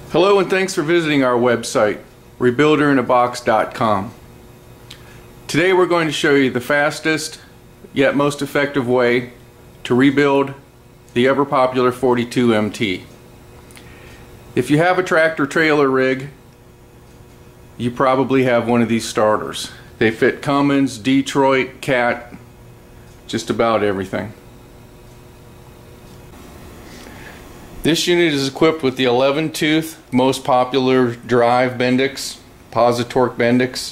Hello and thanks for visiting our website, rebuilderinAbox.com. Today we're going to show you the fastest yet most effective way to rebuild the ever popular 42 MT. If you have a tractor trailer rig, you probably have one of these starters. They fit Cummins, Detroit, Cat, just about everything. This unit is equipped with the 11-tooth most popular drive Bendix, Positorque Bendix.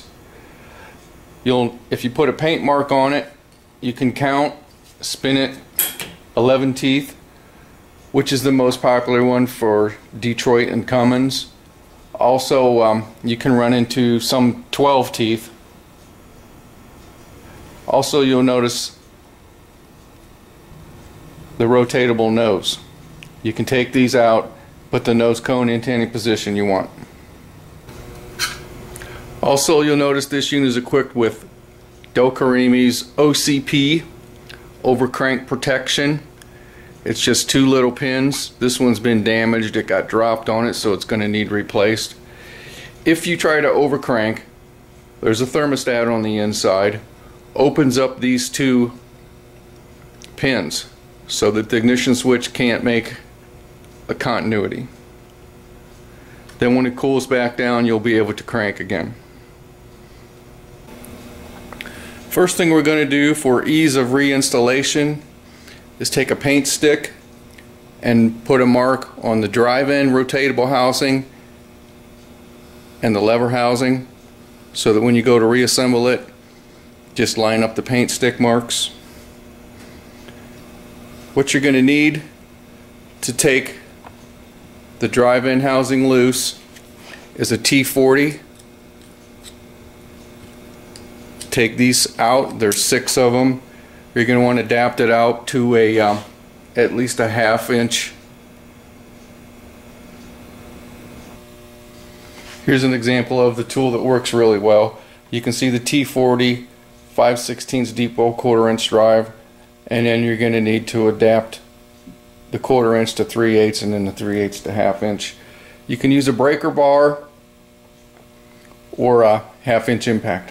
If you put a paint mark on it, you can count, spin it 11 teeth, which is the most popular one for Detroit and Cummins. Also, you can run into some 12 teeth. Also, you'll notice the rotatable nose. You can take these out, put the nose cone into any position you want. Also, you'll notice this unit is equipped with Dokarimi's OCP overcrank protection. It's just two little pins. This one's been damaged, it got dropped on it, so it's going to need replaced. If you try to overcrank, there's a thermostat on the inside, opens up these two pins so that the ignition switch can't make a continuity. Then when it cools back down, you'll be able to crank again. First thing we're going to do for ease of reinstallation is take a paint stick and put a mark on the drive-in rotatable housing and the lever housing, so that when you go to reassemble it, just line up the paint stick marks. What you're going to need to take the drive-in housing loose is a T40. Take these out, there's 6 of them. You're going to want to adapt it out to a at least a 1/2 inch. Here's an example of the tool that works really well. You can see the T40 5/16 deep well 1/4 inch drive, and then you're going to need to adapt the 1/4 inch to 3/8 and then the 3/8 to 1/2 inch. You can use a breaker bar or a 1/2 inch impact.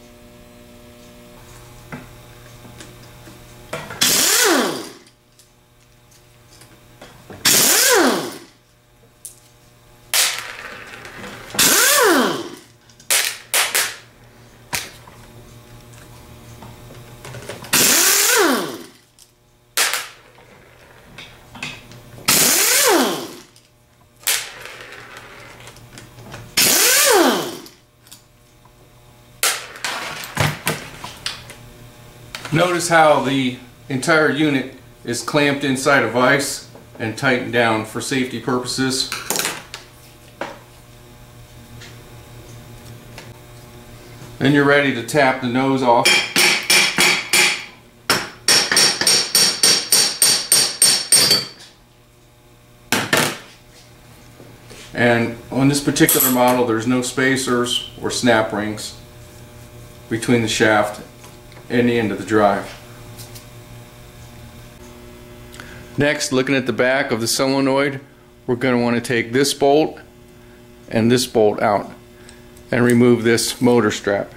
Notice how the entire unit is clamped inside a vise and tightened down for safety purposes. Then you're ready to tap the nose off. And on this particular model, there's no spacers or snap rings between the shaft and the end of the drive. Next, looking at the back of the solenoid, we're going to want to take this bolt and this bolt out and remove this motor strap.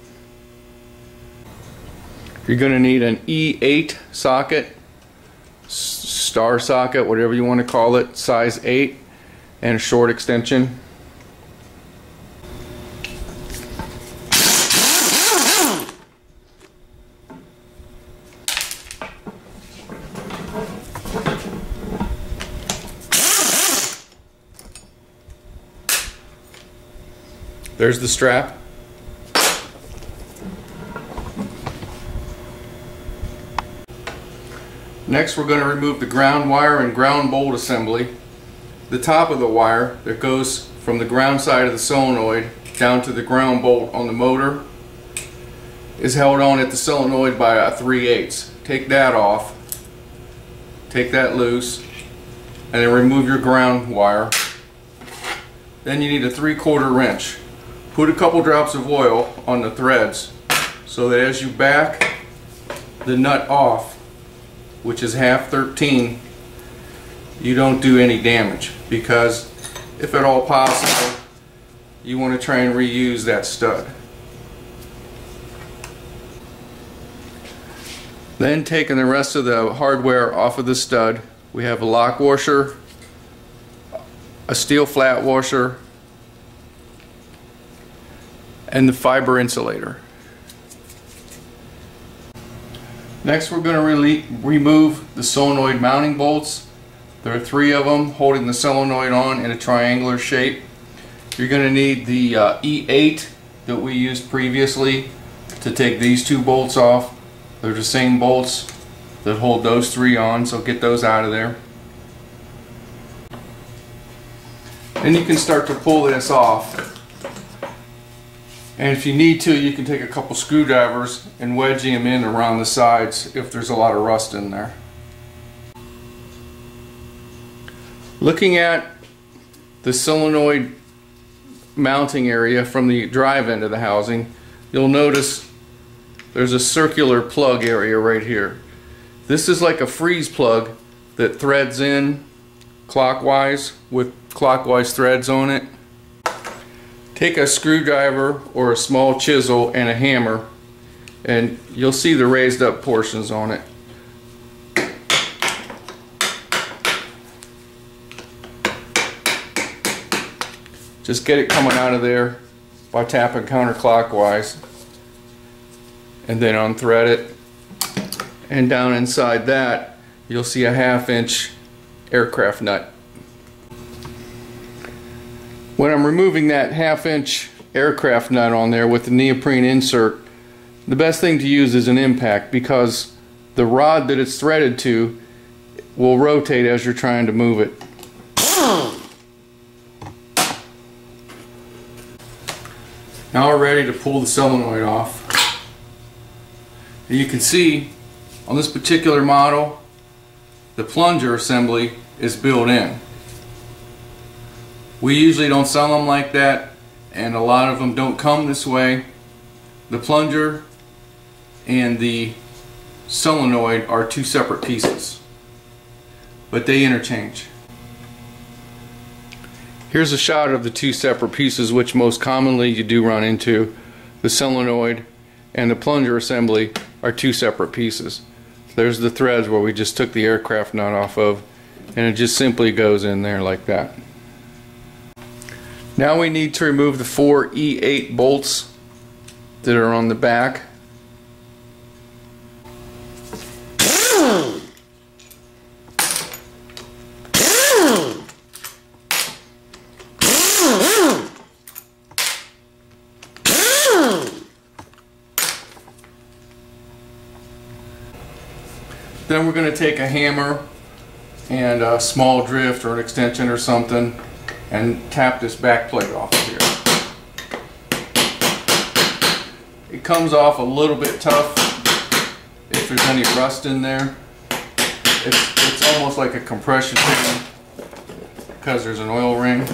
You're going to need an E8 socket, star socket, whatever you want to call it, size 8, and a short extension. There's the strap. Next, we're going to remove the ground wire and ground bolt assembly. The top of the wire that goes from the ground side of the solenoid down to the ground bolt on the motor is held on at the solenoid by a 3/8. Take that off, take that loose, and then remove your ground wire. Then you need a 3/4 wrench. Put a couple drops of oil on the threads so that as you back the nut off, which is 1/2 13, you don't do any damage, because if at all possible, you want to try and reuse that stud. Then taking the rest of the hardware off of the stud, we have a lock washer, a steel flat washer, and the fiber insulator. Next, we're going to remove the solenoid mounting bolts. There are 3 of them holding the solenoid on in a triangular shape. You're going to need the E8 that we used previously to take these 2 bolts off. They're the same bolts that hold those 3 on, so get those out of there. Then you can start to pull this off. And if you need to, you can take a couple screwdrivers and wedge them in around the sides if there's a lot of rust in there. Looking at the solenoid mounting area from the drive end of the housing, you'll notice there's a circular plug area right here. This is like a freeze plug that threads in clockwise with clockwise threads on it. Take a screwdriver or a small chisel and a hammer, and you'll see the raised up portions on it. Just get it coming out of there by tapping counterclockwise, and then unthread it. And down inside that, you'll see a 1/2 inch aircraft nut. When I'm removing that 1/2 inch aircraft nut on there with the neoprene insert, the best thing to use is an impact, because the rod that it's threaded to will rotate as you're trying to move it. Now we're ready to pull the solenoid off. And you can see on this particular model, the plunger assembly is built in. We usually don't sell them like that, and a lot of them don't come this way. The plunger and the solenoid are 2 separate pieces, but they interchange. Here's a shot of the 2 separate pieces, which most commonly you do run into. The solenoid and the plunger assembly are 2 separate pieces. There's the threads where we just took the aircraft nut off of, and it just simply goes in there like that. Now we need to remove the 4 E8 bolts that are on the back. Then we're going to take a hammer and a small drift or an extension or something and tap this back plate off of here. It comes off a little bit tough if there's any rust in there. It's almost like a compression pin because there's an oil ring.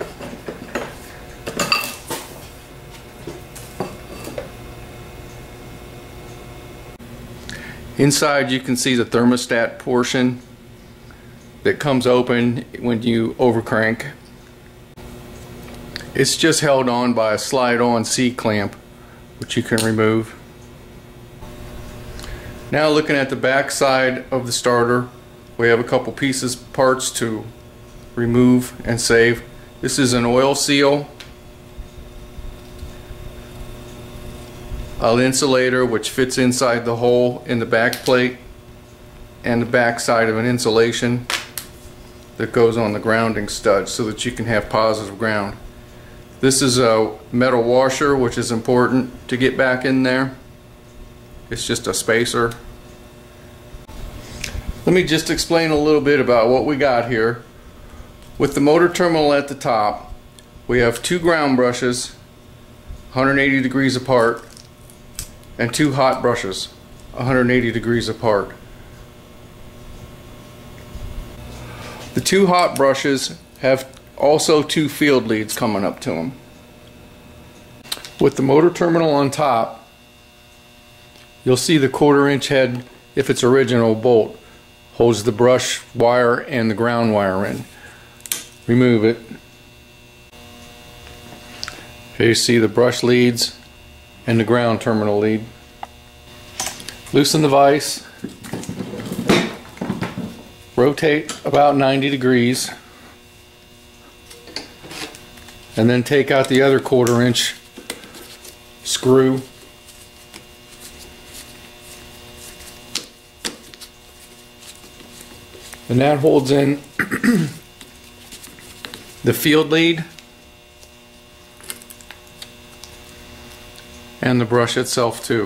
Inside you can see the thermostat portion that comes open when you overcrank. It's just held on by a slide-on C-clamp, which you can remove. Now looking at the back side of the starter, we have a couple parts to remove and save. This is an oil seal, an insulator which fits inside the hole in the back plate, and the back side of an insulation that goes on the grounding stud so that you can have positive ground. This is a metal washer, which is important to get back in there. It's just a spacer. Let me just explain a little bit about what we got here. With the motor terminal at the top, we have 2 ground brushes 180 degrees apart and 2 hot brushes 180 degrees apart. The 2 hot brushes have also 2 field leads coming up to them. With the motor terminal on top, you'll see the 1/4 inch head, if it's original bolt, holds the brush wire and the ground wire in. Remove it, Okay, you see the brush leads and the ground terminal lead. Loosen the vise. Rotate about 90 degrees. And then take out the other 1/4 inch screw. And that holds in the field lead and the brush itself too.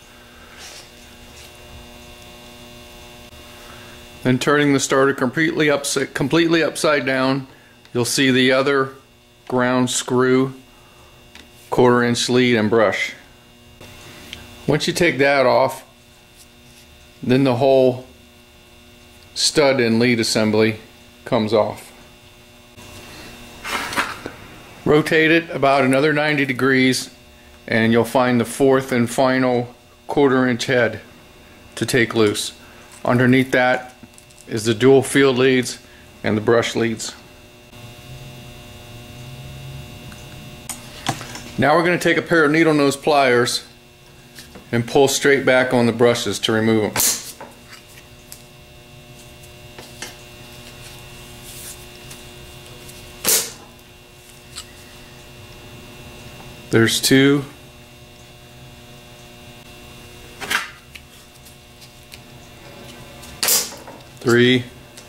Then turning the starter completely upside down, you'll see the other ground screw, 1/4 inch lead and brush. Once you take that off, then the whole stud and lead assembly comes off. Rotate it about another 90 degrees and you'll find the 4th and final 1/4 inch head to take loose. Underneath that is the dual field leads and the brush leads. Now we're going to take a pair of needle nose pliers and pull straight back on the brushes to remove them. There's 2, 3,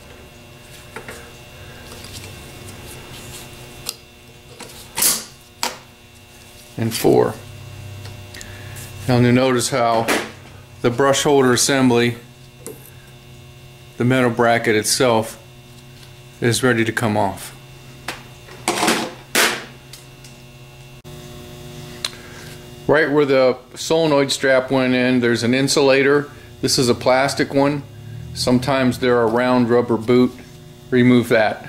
and 4. Now you'll notice how the brush holder assembly, the metal bracket itself, is ready to come off. Right where the solenoid strap went in, there's an insulator. This is a plastic one. Sometimes they're a round rubber boot. Remove that.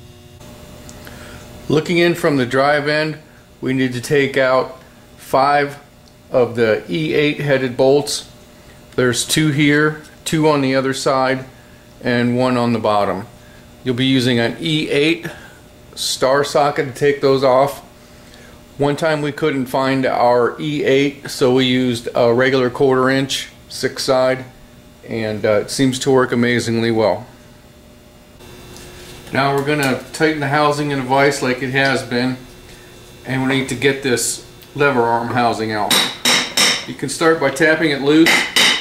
Looking in from the drive end, we need to take out 5 of the E8 headed bolts. There's 2 here, 2 on the other side, and 1 on the bottom. You'll be using an E8 star socket to take those off. One time we couldn't find our E8, so we used a regular 1/4 inch 6 side, and it seems to work amazingly well. Now we're going to tighten the housing in the vise like it has been, and we need to get this lever arm housing out. You can start by tapping it loose.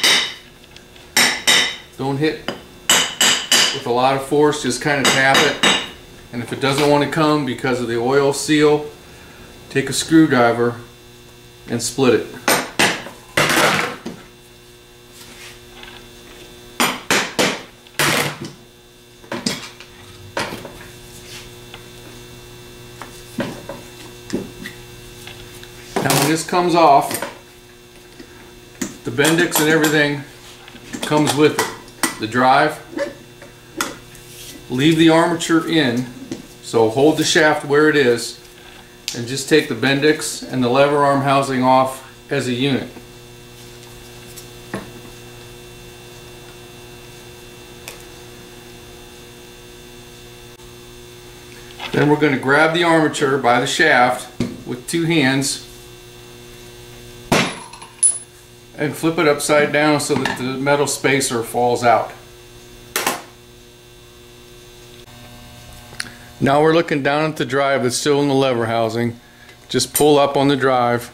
Don't hit with a lot of force, just kind of tap it, and if it doesn't want to come because of the oil seal, take a screwdriver and split it. Now when this comes off, the Bendix and everything comes with it. The drive, leave the armature in, so hold the shaft where it is, and just take the Bendix and the lever arm housing off as a unit. Then we're going to grab the armature by the shaft with 2 hands and flip it upside down so that the metal spacer falls out. Now we're looking down at the drive that's still in the lever housing. Just pull up on the drive,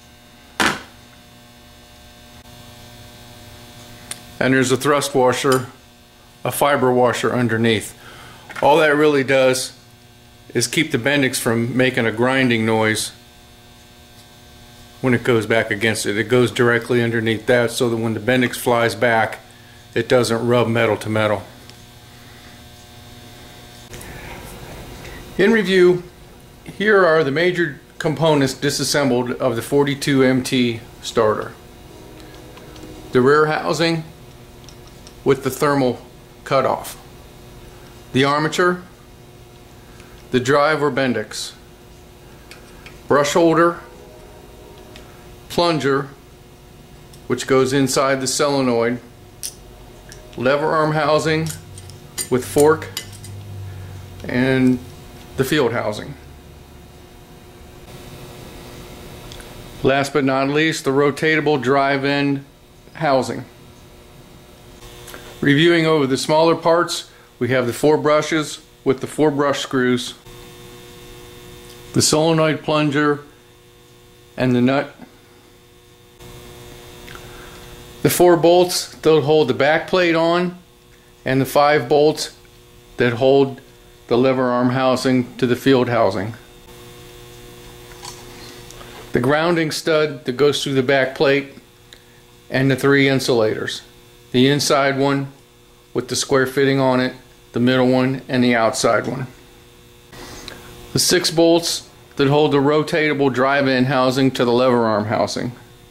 and there's a thrust washer, a fiber washer underneath. All that really does is keep the Bendix from making a grinding noise when it goes back against it. It goes directly underneath that so that when the Bendix flies back, it doesn't rub metal to metal. In review, here are the major components disassembled of the 42MT starter. The rear housing with the thermal cutoff, the armature, the drive or Bendix, brush holder, plunger, which goes inside the solenoid, lever arm housing with fork, and the field housing. Last but not least, the rotatable drive-in housing. Reviewing over the smaller parts, we have the 4 brushes with the 4 brush screws, the solenoid plunger, and the nut. The 4 bolts that hold the back plate on, and the 5 bolts that hold the lever arm housing to the field housing. The grounding stud that goes through the back plate, and the 3 insulators. The inside one with the square fitting on it, the middle one, and the outside one. The 6 bolts that hold the rotatable drive-in housing to the lever arm housing.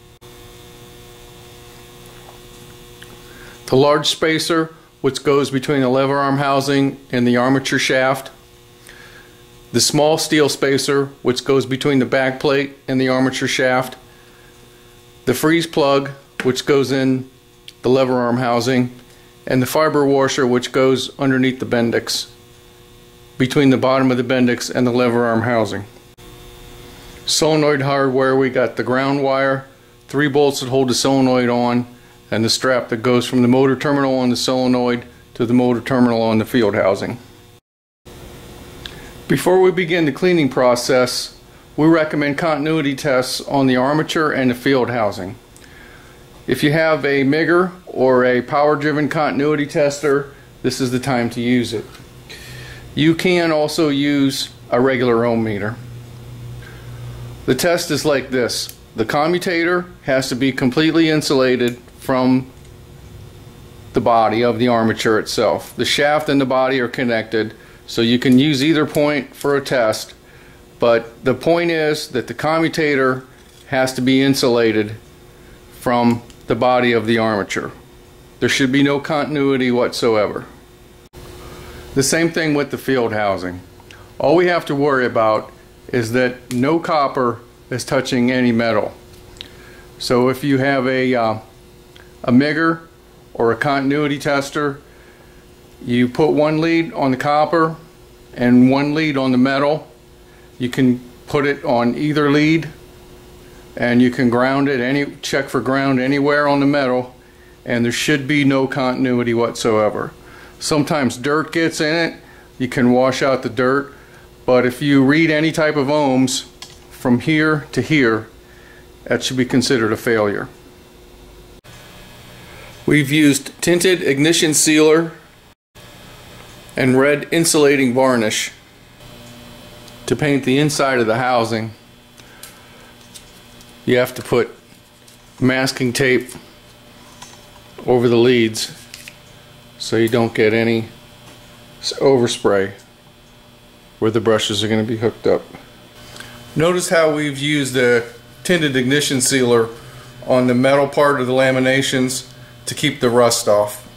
The large spacer which goes between the lever arm housing and the armature shaft. The small steel spacer which goes between the back plate and the armature shaft. The freeze plug which goes in the lever arm housing, and the fiber washer which goes underneath the Bendix, between the bottom of the Bendix and the lever arm housing. Solenoid hardware, we got the ground wire, 3 bolts that hold the solenoid on, and the strap that goes from the motor terminal on the solenoid to the motor terminal on the field housing. Before we begin the cleaning process, we recommend continuity tests on the armature and the field housing. If you have a MIGR or a power-driven continuity tester, this is the time to use it. You can also use a regular ohm meter. The test is like this. The commutator has to be completely insulated from the body of the armature itself. The shaft and the body are connected, so you can use either point for a test, but the point is that the commutator has to be insulated from the body of the armature. There should be no continuity whatsoever. The same thing with the field housing. All we have to worry about is that no copper is touching any metal. So if you have a MIGR or a continuity tester, you put 1 lead on the copper and 1 lead on the metal. You can put it on either lead, and you can ground it, check for ground anywhere on the metal, and there should be no continuity whatsoever. Sometimes dirt gets in it. You can wash out the dirt, but if you read any type of ohms from here to here, that should be considered a failure. We've used tinted ignition sealer and red insulating varnish to paint the inside of the housing. You have to put masking tape over the leads so you don't get any overspray where the brushes are going to be hooked up. Notice how we've used the tinted ignition sealer on the metal part of the laminations to keep the rust off.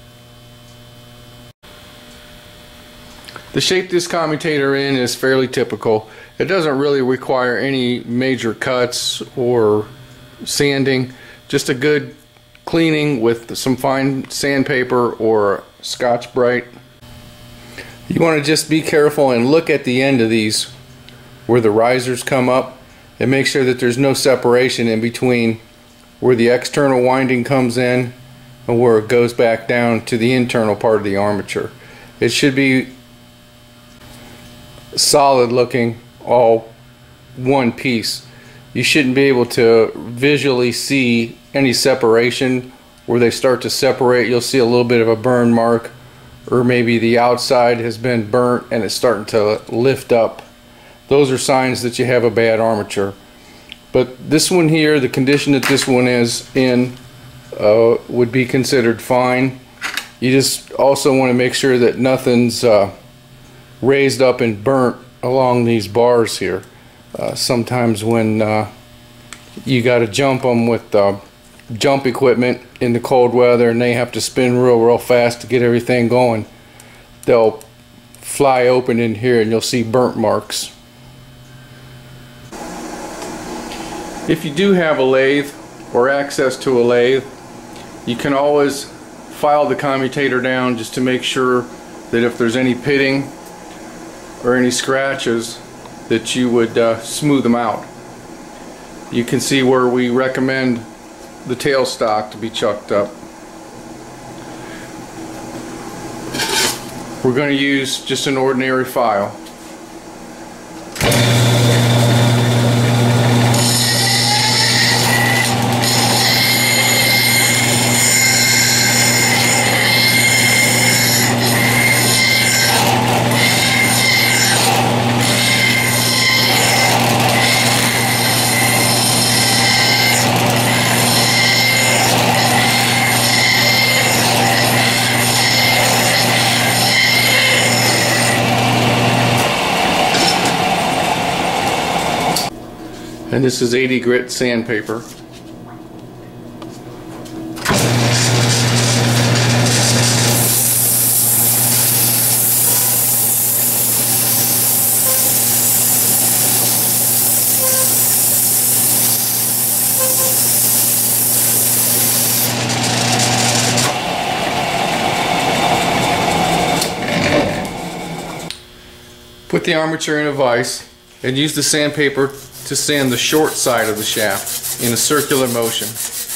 The shape this commutator in is fairly typical. It doesn't really require any major cuts or sanding, just a good cleaning with some fine sandpaper or Scotch-Brite. You want to just be careful and look at the end of these where the risers come up and make sure that there's no separation in between where the external winding comes in and where it goes back down to the internal part of the armature. It should be solid looking, all one piece. You shouldn't be able to visually see any separation. Where they start to separate, you'll see a little bit of a burn mark, or maybe the outside has been burnt and it's starting to lift up. Those are signs that you have a bad armature. But this one here, the condition that this one is in, would be considered fine. You just also want to make sure that nothing's raised up and burnt along these bars here. Sometimes when you got to jump them with jump equipment in the cold weather and they have to spin real fast to get everything going, they'll fly open in here and you'll see burnt marks. If you do have a lathe or access to a lathe, you can always file the commutator down just to make sure that if there's any pitting or any scratches that you would smooth them out. you can see where we recommend the tailstock to be chucked up. We're going to use just an ordinary file. And this is 80 grit sandpaper. Put the armature in a vise and use the sandpaper to sand the short side of the shaft in a circular motion.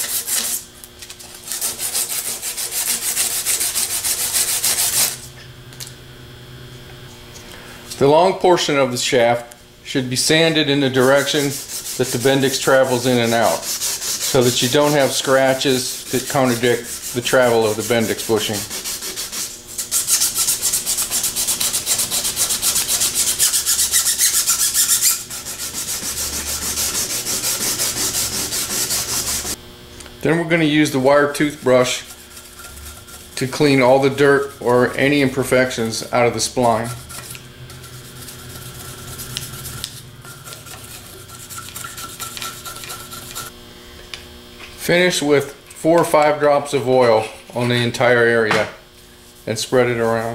The long portion of the shaft should be sanded in the direction that the Bendix travels in and out, so that you don't have scratches that contradict the travel of the Bendix bushing. Then we're going to use the wire toothbrush to clean all the dirt or any imperfections out of the spline. Finish with 4 or 5 drops of oil on the entire area and spread it around.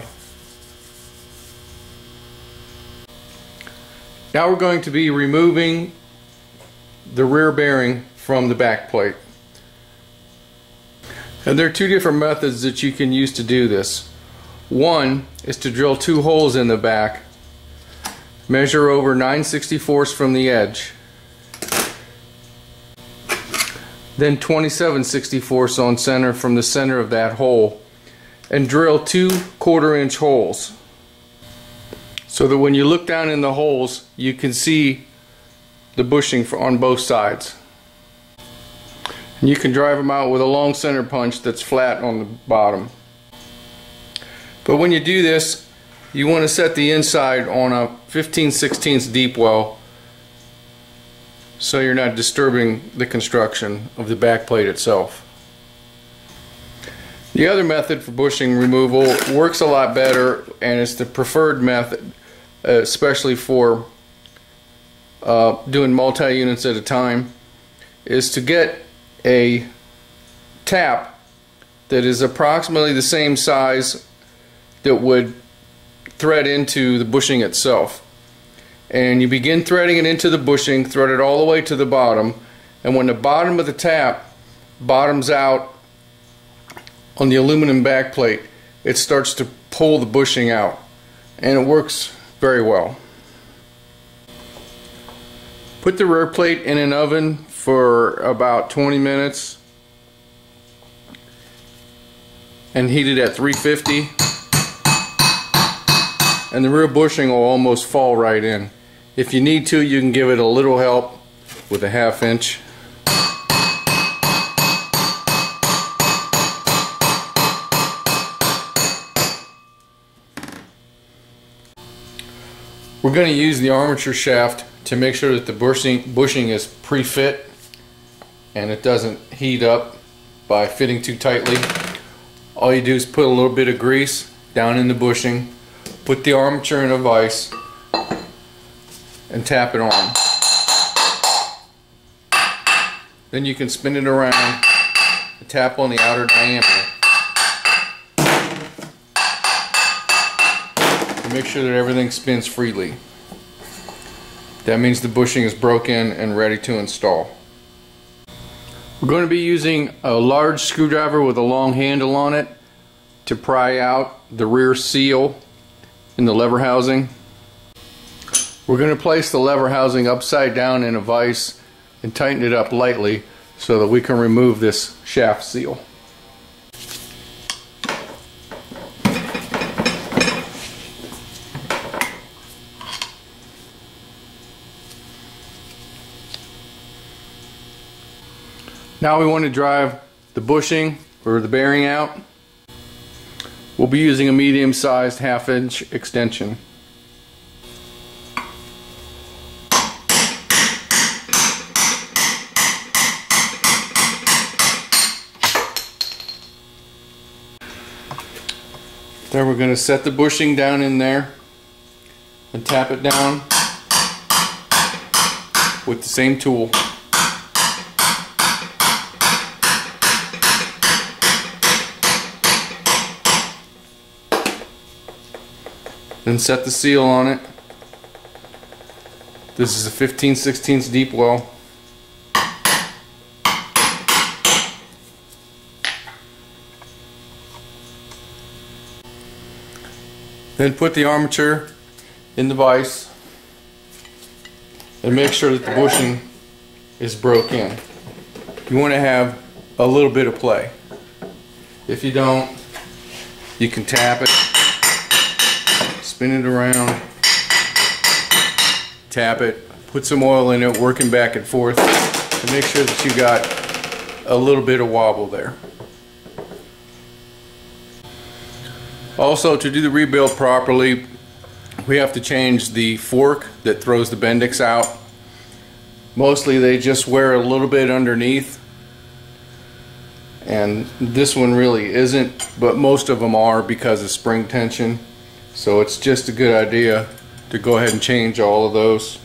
Now we're going to be removing the rear bearing from the back plate. And there are 2 different methods that you can use to do this. One is to drill 2 holes in the back, measure over 9/64 from the edge, then 27/64 on center from the center of that hole, and drill 2 1/4-inch holes, so that when you look down in the holes you can see the bushing on both sides. And you can drive them out with a long center punch that's flat on the bottom. But when you do this, you want to set the inside on a 15/16 deep well, so you're not disturbing the construction of the back plate itself. The other method for bushing removal works a lot better, and it's the preferred method, especially for doing multi-units at a time, is to get a tap that is approximately the same size that would thread into the bushing itself. And you begin threading it into the bushing, thread it all the way to the bottom, and when the bottom of the tap bottoms out on the aluminum back plate, it starts to pull the bushing out, and it works very well. Put the rear plate in an oven for about 20 minutes and heat it at 350, and the rear bushing will almost fall right in. If you need to, you can give it a little help with a 1/2 inch. We're going to use the armature shaft to make sure that the bushing is pre-fit and it doesn't heat up by fitting too tightly. All you do is put a little bit of grease down in the bushing, put the armature in a vise, and tap it on. Then you can spin it around and tap on the outer diameter to make sure that everything spins freely. That means the bushing is broken and ready to install. We're going to be using a large screwdriver with a long handle on it to pry out the rear seal in the lever housing. We're going to place the lever housing upside down in a vise and tighten it up lightly so that we can remove this shaft seal. Now we want to drive the bushing or the bearing out. We'll be using a medium-sized 1/2 inch extension. Then we're going to set the bushing down in there and tap it down with the same tool. Then set the seal on it. This is a 15/16 deep well. Then put the armature in the vise and make sure that the bushing is broke in. You want to have a little bit of play. If you don't, you can tap it, spin it around, tap it, put some oil in it, working back and forth to make sure that you got a little bit of wobble there. Also, to do the rebuild properly, we have to change the fork that throws the Bendix out. Mostly they just wear a little bit underneath, and this one really isn't, but most of them are because of spring tension. So it's just a good idea to go ahead and change all of those.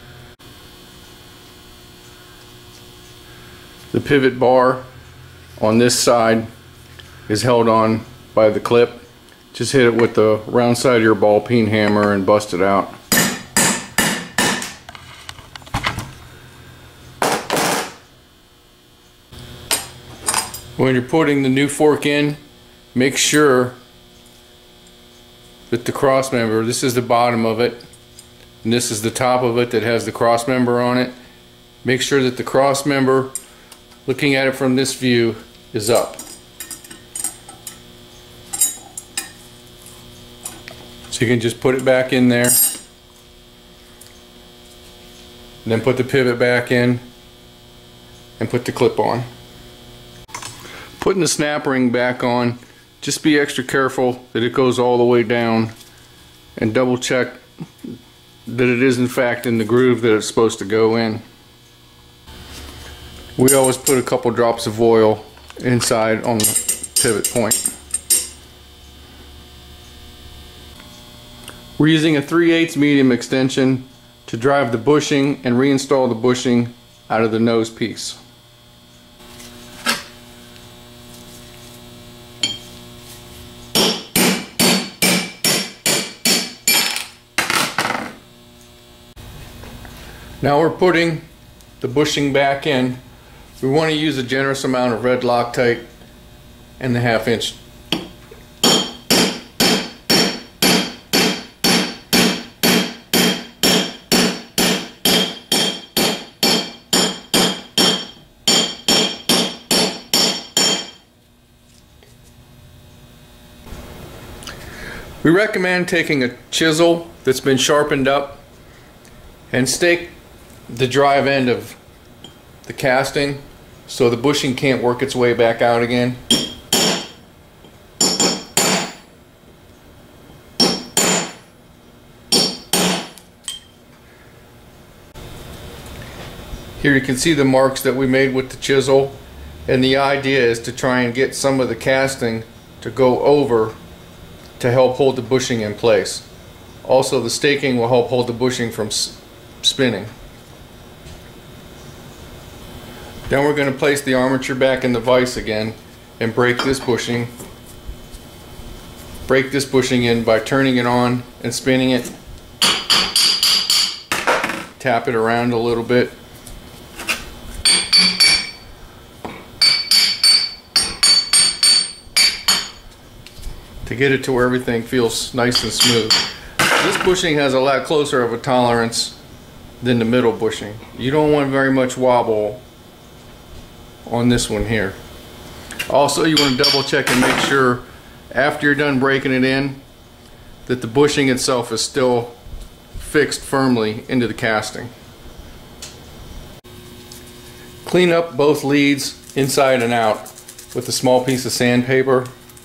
The pivot bar on this side is held on by the clip. Just hit it with the round side of your ball peen hammer and bust it out. When you're putting the new fork in, make sure that the cross member, this is the bottom of it, and this is the top of it that has the cross member on it. Make sure that the cross member, looking at it from this view, is up. So you can just put it back in there, and then put the pivot back in and put the clip on. Putting the snap ring back on, just be extra careful that it goes all the way down, and double check that it is in fact in the groove that it's supposed to go in. We always put a couple drops of oil inside on the pivot point. We're using a 3/8 medium extension to drive the bushing and reinstall the bushing out of the nose piece. Now we're putting the bushing back in. We want to use a generous amount of red Loctite and the 1/2 inch. We recommend taking a chisel that's been sharpened up and stake the drive end of the casting so the bushing can't work its way back out again. Here you can see the marks that we made with the chisel, and the idea is to try and get some of the casting to go over to help hold the bushing in place. Also, the staking will help hold the bushing from spinning. Then we're going to place the armature back in the vise again and break this bushing. Break this bushing in by turning it on and spinning it. Tap it around a little bit. To get it to where everything feels nice and smooth. This bushing has a lot closer of a tolerance than the middle bushing. You don't want very much wobble on this one here. Also, you want to double check and make sure after you're done breaking it in that the bushing itself is still fixed firmly into the casting. Clean up both leads inside and out with a small piece of sandpaper,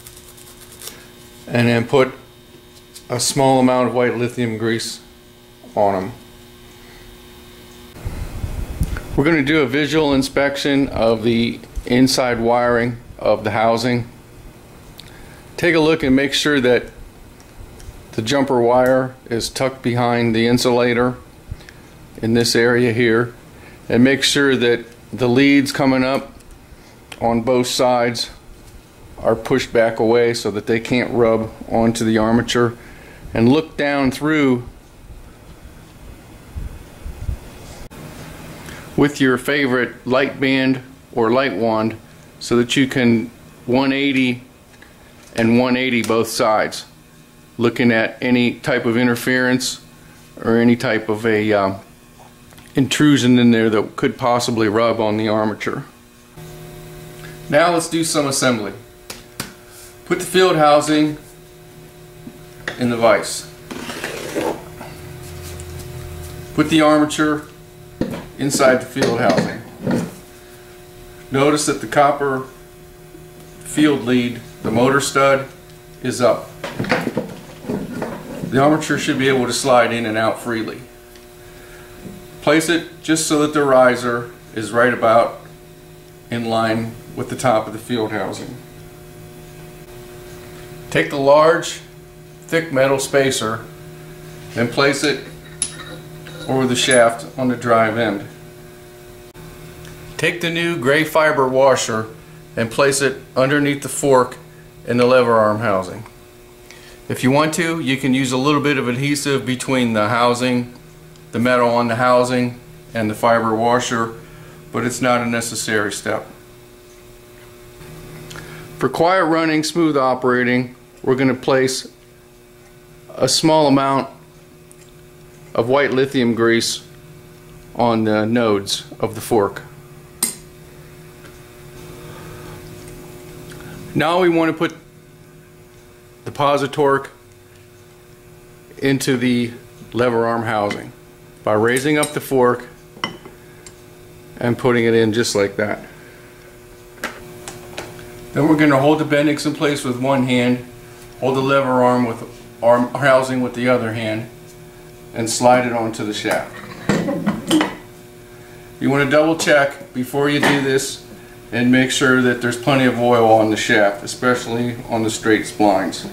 and then put a small amount of white lithium grease on them. We're going to do a visual inspection of the inside wiring of the housing. Take a look and make sure that the jumper wire is tucked behind the insulator in this area here, and make sure that the leads coming up on both sides are pushed back away so that they can't rub onto the armature, and look down through with your favorite light band or light wand so that you can 180 and 180 both sides, looking at any type of interference or any type of a intrusion in there that could possibly rub on the armature. Now let's do some assembly. Put the field housing in the vise. Put the armature inside the field housing. Notice that the copper field lead, the motor stud, is up. The armature should be able to slide in and out freely. Place it just so that the riser is right about in line with the top of the field housing. Take the large, thick metal spacer and place it over the shaft on the drive end. Take the new gray fiber washer and place it underneath the fork in the lever arm housing. If you want to, you can use a little bit of adhesive between the housing, the metal on the housing, and the fiber washer, but it's not a necessary step. For quiet running, smooth operating, we're going to place a small amount of white lithium grease on the nodes of the fork. Now we want to put the positive torque into the lever arm housing by raising up the fork and putting it in just like that. Then we're going to hold the Bendix in place with one hand, hold the lever arm with arm housing with the other hand, and slide it onto the shaft. You want to double check before you do this and make sure that there's plenty of oil on the shaft, especially on the straight splines.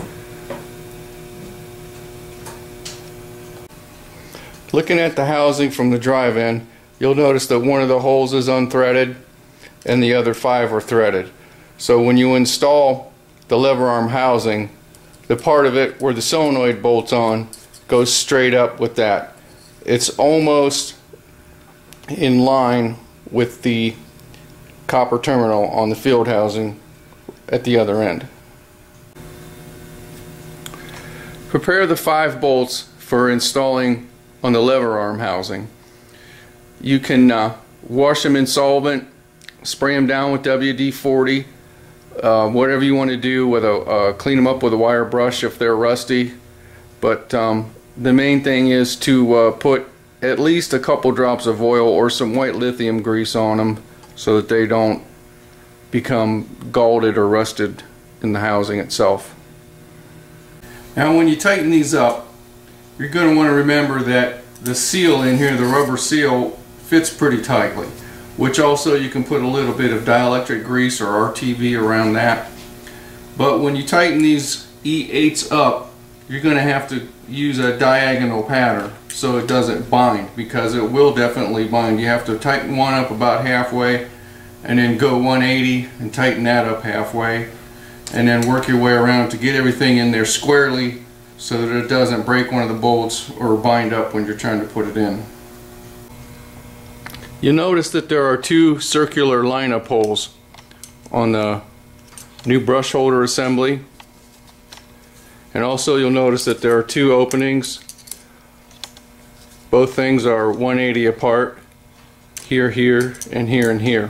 Looking at the housing from the drive end, you'll notice that one of the holes is unthreaded and the other 5 are threaded. So when you install the lever arm housing, the part of it where the solenoid bolts on goes straight up with that. It's almost in line with the copper terminal on the field housing at the other end. Prepare the 5 bolts for installing on the lever arm housing. You can wash them in solvent, spray them down with WD-40, whatever you want to do, with clean them up with a wire brush if they're rusty. But the main thing is to put at least a couple drops of oil or some white lithium grease on them so that they don't become galded or rusted in the housing itself. Now when you tighten these up, you're going to want to remember that the seal in here, the rubber seal, fits pretty tightly, which also you can put a little bit of dielectric grease or RTV around that. But when you tighten these E8s up, you're going to have to use a diagonal pattern so it doesn't bind, because it will definitely bind. You have to tighten one up about halfway and then go 180 and tighten that up halfway, and then work your way around to get everything in there squarely so that it doesn't break one of the bolts or bind up when you're trying to put it in. You'll notice that there are 2 circular lineup holes on the new brush holder assembly, and also you'll notice that there are 2 openings Both things are 180 apart. Here, here, and here, and here.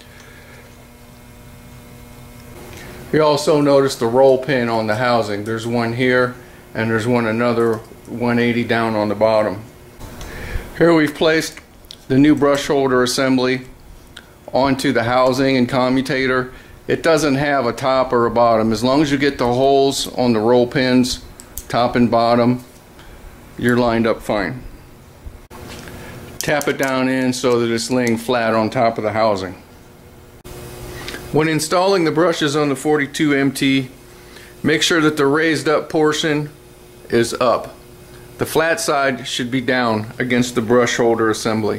You also notice the roll pin on the housing. There's one here, and there's another 180 down on the bottom. Here we've placed the new brush holder assembly onto the housing and commutator. It doesn't have a top or a bottom. As long as you get the holes on the roll pins, top and bottom, you're lined up fine. Tap it down in so that it's laying flat on top of the housing. When installing the brushes on the 42MT, make sure that the raised up portion is up. The flat side should be down against the brush holder assembly.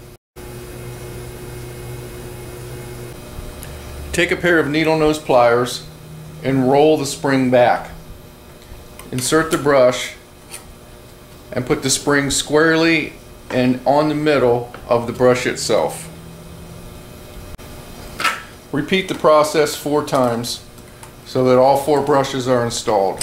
Take a pair of needle nose pliers and roll the spring back. Insert the brush and put the spring squarely and on the middle of the brush itself. Repeat the process 4 times so that all 4 brushes are installed.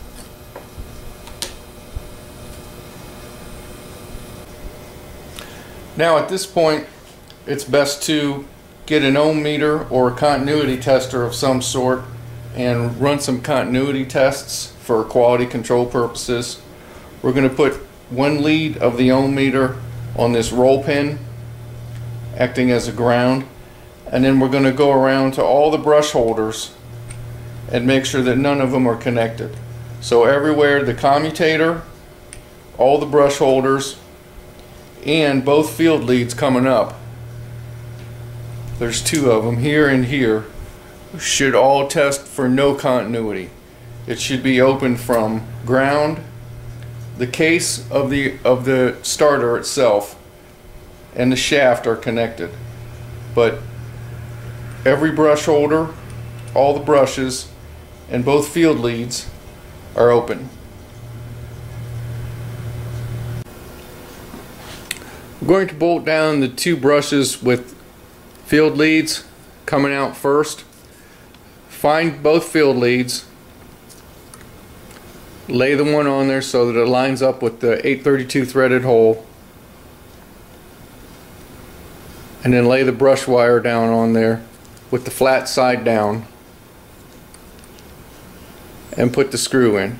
Now at this point, it's best to get an ohm meter or a continuity tester of some sort and run some continuity tests for quality control purposes. We're going to put 1 lead of the ohm meter on this roll pin, acting as a ground, and then we're going to go around to all the brush holders and make sure that none of them are connected. So everywhere, the commutator, all the brush holders, and both field leads coming up, there's 2 of them here and here, should all test for no continuity. It should be open from ground, the case of the starter itself, and the shaft are connected. But every brush holder, all the brushes, and both field leads are open. I'm going to bolt down the 2 brushes with field leads coming out first. Find both field leads, lay the one on there so that it lines up with the 832 threaded hole, and then lay the brush wire down on there with the flat side down and put the screw in.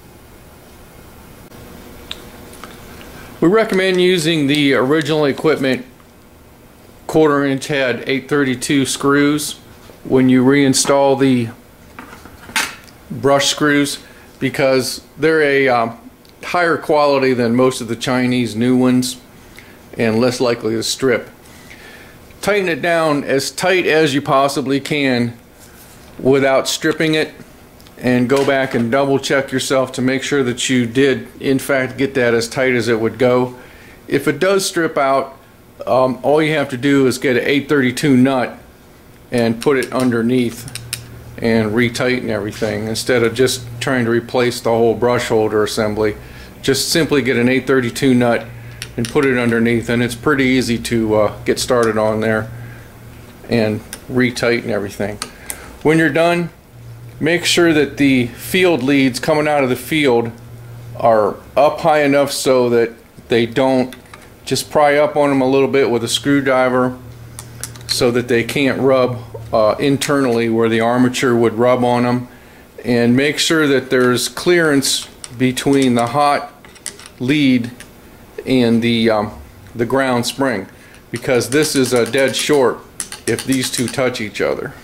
We recommend using the original equipment 1/4 inch head 832 screws when you reinstall the brush screws, because they're a higher quality than most of the Chinese new ones and less likely to strip. Tighten it down as tight as you possibly can without stripping it, and go back and double check yourself to make sure that you did in fact get that as tight as it would go. If it does strip out, all you have to do is get an 832 nut and put it underneath and retighten everything, instead of just trying to replace the whole brush holder assembly. Just simply get an 832 nut and put it underneath, and it's pretty easy to get started on there and retighten everything. When you're done, make sure that the field leads coming out of the field are up high enough so that they don't, just pry up on them a little bit with a screwdriver so that they can't rub internally where the armature would rub on them, and make sure that there's clearance between the hot lead and the ground spring, because this is a dead short if these 2 touch each other.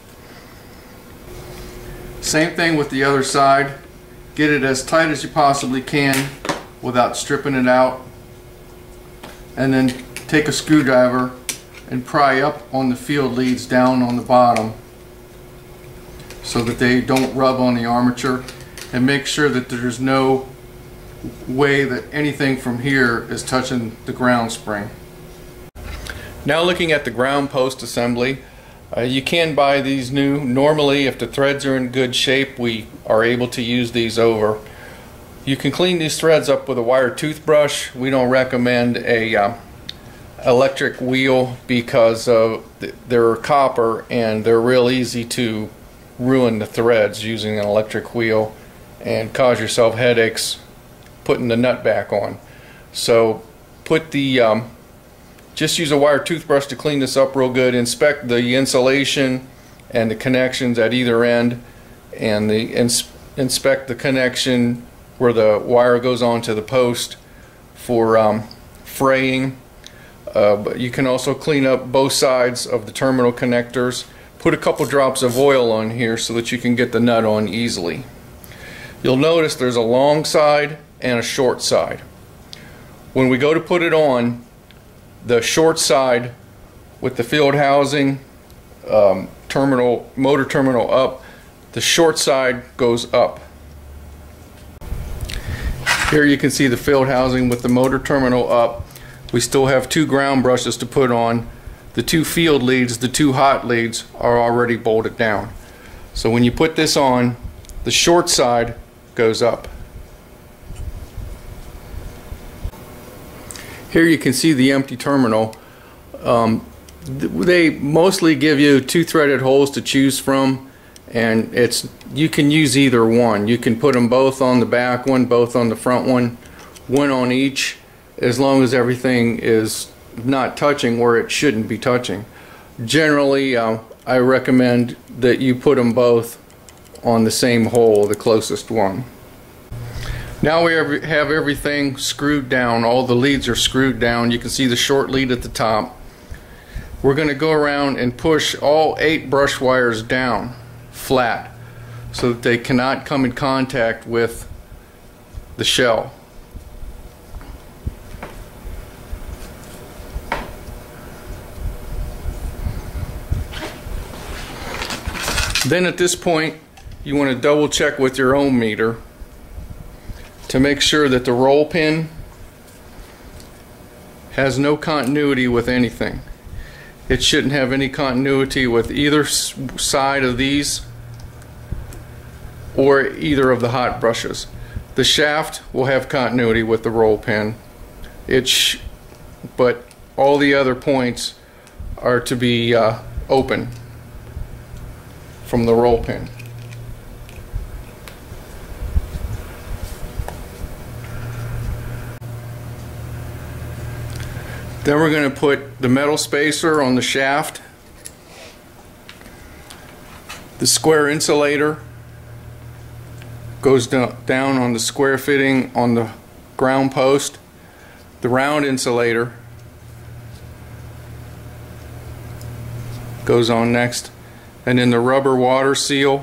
Same thing with the other side. Get it as tight as you possibly can without stripping it out, and then take a screwdriver and pry up on the field leads down on the bottom so that they don't rub on the armature, and make sure that there's no way that anything from here is touching the ground spring. Now looking at the ground post assembly, you can buy these new. Normally, if the threads are in good shape, we are able to use these over. You can clean these threads up with a wire toothbrush. We don't recommend a electric wheel because they're copper and they're real easy to ruin the threads using an electric wheel and cause yourself headaches putting the nut back on. So put the just use a wire toothbrush to clean this up real good. Inspect the insulation and the connections at either end, and inspect the connection where the wire goes onto the post for fraying. But you can also clean up both sides of the terminal connectors. Put a couple drops of oil on here so that you can get the nut on easily. You'll notice there's a long side and a short side. When we go to put it on, the short side with the field housing, motor terminal up, the short side goes up. Here you can see the field housing with the motor terminal up. We still have 2 ground brushes to put on. The 2 field leads, the 2 hot leads, are already bolted down. So when you put this on, the short side goes up. Here you can see the empty terminal. They mostly give you 2 threaded holes to choose from, and you can use either one. You can put them both on the back one, both on the front one on each, as long as everything is not touching where it shouldn't be touching. Generally, I recommend that you put them both on the same hole, the closest one. Now we have everything screwed down. All the leads are screwed down. You can see the short lead at the top. We're going to go around and push all 8 brush wires down flat so that they cannot come in contact with the shell. Then at this point, you want to double check with your ohm meter to make sure that the roll pin has no continuity with anything. It shouldn't have any continuity with either side of these or either of the hot brushes. The shaft will have continuity with the roll pin, but all the other points are to be open from the roll pin. Then we're going to put the metal spacer on the shaft, the square insulator goes down on the square fitting on the ground post, the round insulator goes on next, and then the rubber water seal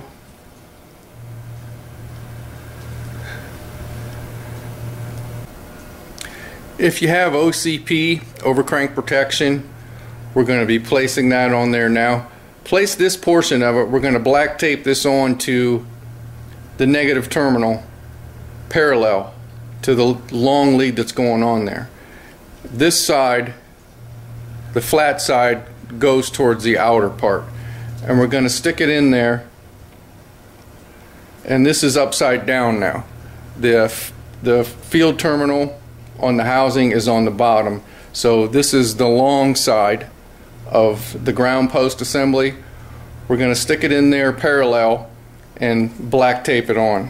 If you have OCP, over crank protection, we're going to be placing that on there now. Place this portion of it, we're going to black tape this on to the negative terminal parallel to the long lead that's going on there. This side, the flat side, goes towards the outer part, and we're going to stick it in there, and this is upside down now. The field terminal on the housing is on the bottom, so this is the long side of the ground post assembly. We're going to stick it in there parallel and black tape it on.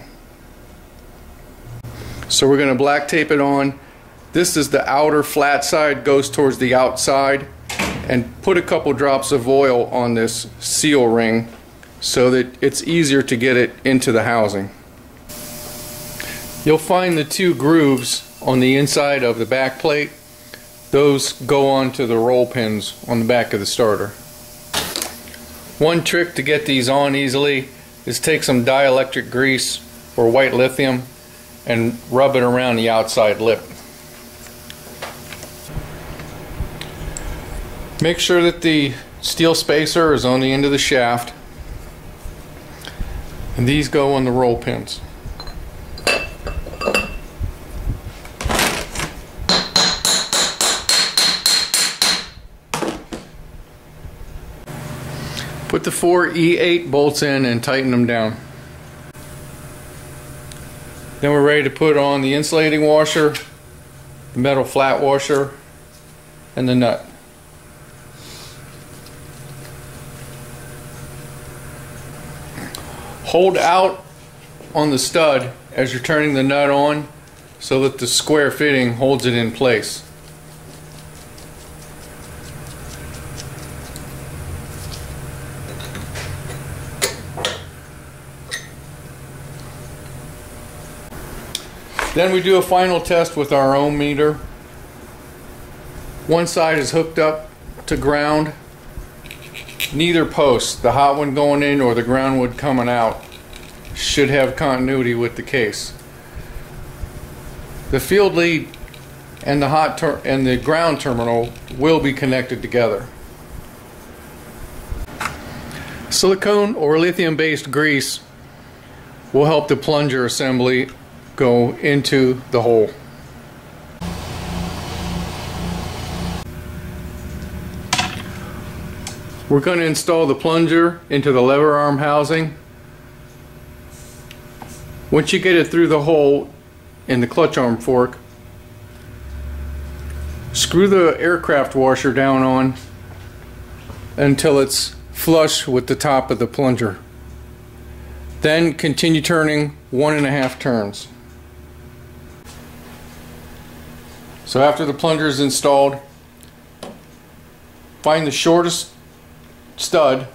So we're going to black tape it on. This is the outer flat side, goes towards the outside, and put a couple drops of oil on this seal ring so that it's easier to get it into the housing. You'll find the 2 grooves on the inside of the back plate. Those go on to the roll pins on the back of the starter. One trick to get these on easily is take some dielectric grease or white lithium and rub it around the outside lip. Make sure that the steel spacer is on the end of the shaft, and these go on the roll pins. Put the 4 E8 bolts in and tighten them down. Then we're ready to put on the insulating washer, the metal flat washer, and the nut. Hold out on the stud as you're turning the nut on so that the square fitting holds it in place. Then we do a final test with our ohm meter. One side is hooked up to ground. Neither post, the hot one going in or the ground one coming out, should have continuity with the case. The field lead and the ground terminal will be connected together. Silicone or lithium-based grease will help the plunger assembly go into the hole. We're going to install the plunger into the lever arm housing. Once you get it through the hole in the clutch arm fork, screw the aircraft washer down on until it's flush with the top of the plunger. Then continue turning 1.5 turns. So after the plunger is installed, find the shortest stud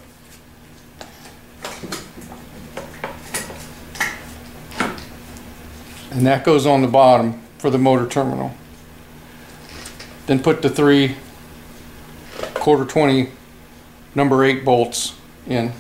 and that goes on the bottom for the motor terminal. Then put the 3 1/4-20 number 8 bolts in.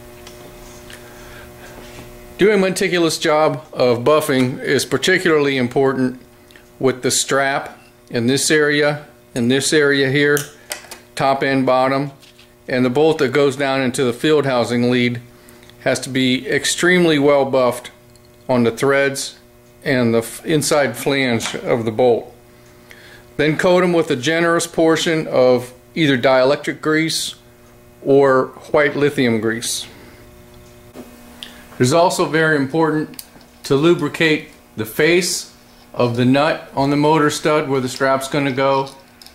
Doing a meticulous job of buffing is particularly important with the strap in this area here, top and bottom, and the bolt that goes down into the field housing lead has to be extremely well buffed on the threads and the inside flange of the bolt. Then coat them with a generous portion of either dielectric grease or white lithium grease. It is also very important to lubricate the face of the nut on the motor stud where the strap's going to go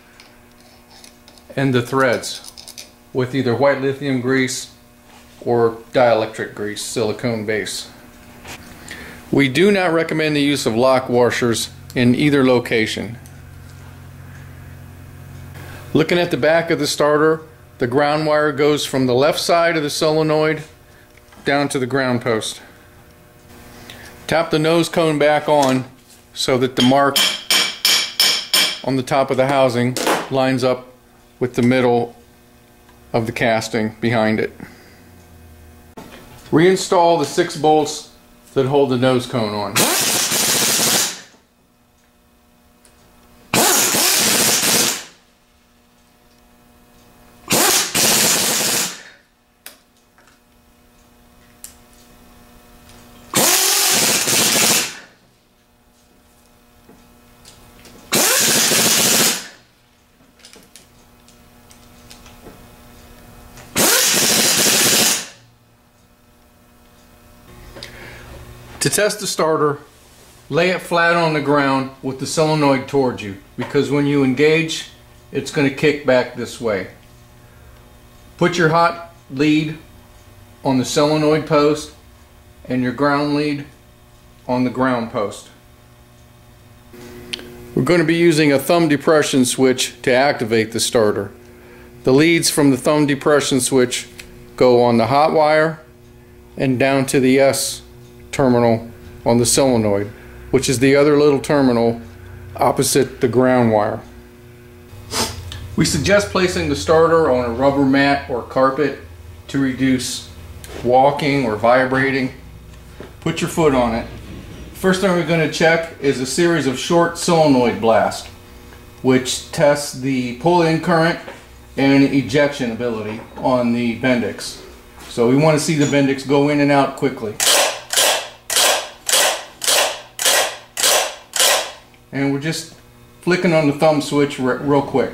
and the threads with either white lithium grease or dielectric grease, silicone base. We do not recommend the use of lock washers in either location. Looking at the back of the starter, the ground wire goes from the left side of the solenoid down to the ground post. Tap the nose cone back on so that the mark on the top of the housing lines up with the middle of the casting behind it. Reinstall the 6 bolts that hold the nose cone on. To test the starter, lay it flat on the ground with the solenoid towards you, because when you engage, it's going to kick back this way. Put your hot lead on the solenoid post and your ground lead on the ground post. We're going to be using a thumb depression switch to activate the starter. The leads from the thumb depression switch go on the hot wire and down to the S terminal on the solenoid, which is the other little terminal opposite the ground wire. We suggest placing the starter on a rubber mat or carpet to reduce walking or vibrating. Put your foot on it. First thing we're going to check is a series of short solenoid blasts, which tests the pull-in current and ejection ability on the Bendix. So we want to see the Bendix go in and out quickly. And we're just flicking on the thumb switch real quick.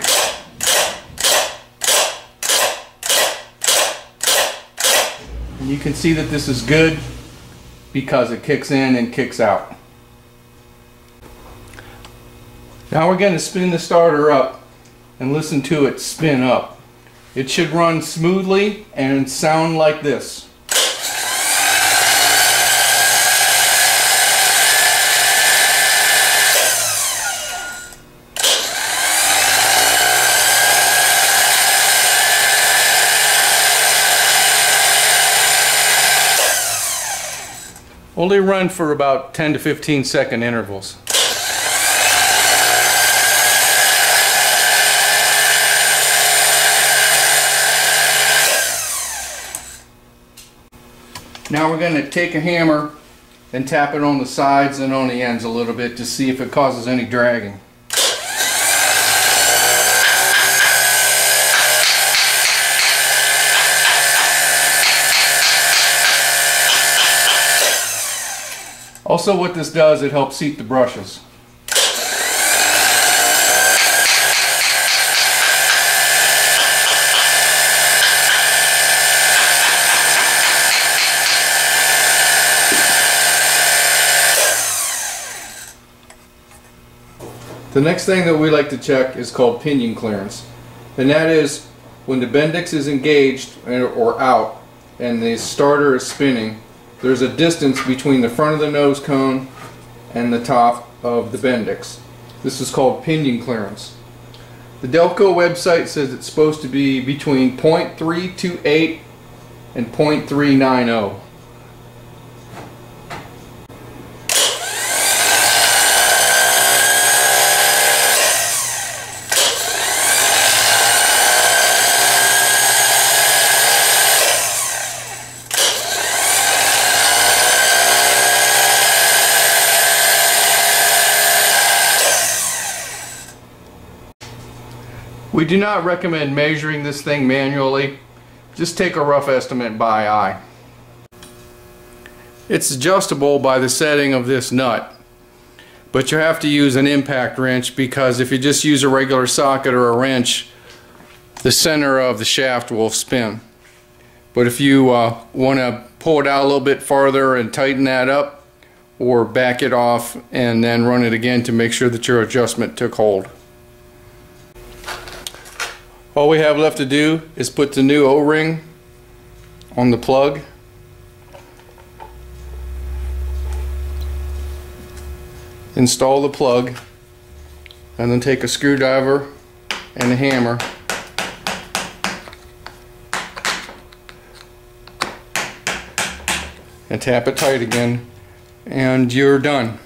And you can see that this is good because it kicks in and kicks out. Now we're going to spin the starter up and listen to it spin up. It should run smoothly and sound like this. Only run for about 10 to 15 second intervals. Now we're going to take a hammer and tap it on the sides and on the ends a little bit to see if it causes any dragging. Also, what this does, it helps seat the brushes. The next thing that we like to check is called pinion clearance, and that is when the Bendix is engaged or out and the starter is spinning, there's a distance between the front of the nose cone and the top of the Bendix. This is called pinion clearance. The Delco website says it's supposed to be between 0.328 and 0.390. We do not recommend measuring this thing manually. Just take a rough estimate by eye. It's adjustable by the setting of this nut, but you have to use an impact wrench, because if you just use a regular socket or a wrench, the center of the shaft will spin. But if you want to pull it out a little bit farther and tighten that up, or back it off and then run it again to make sure that your adjustment took hold. All we have left to do is put the new O-ring on the plug. Install the plug, and then take a screwdriver and a hammer and tap it tight again, and you're done.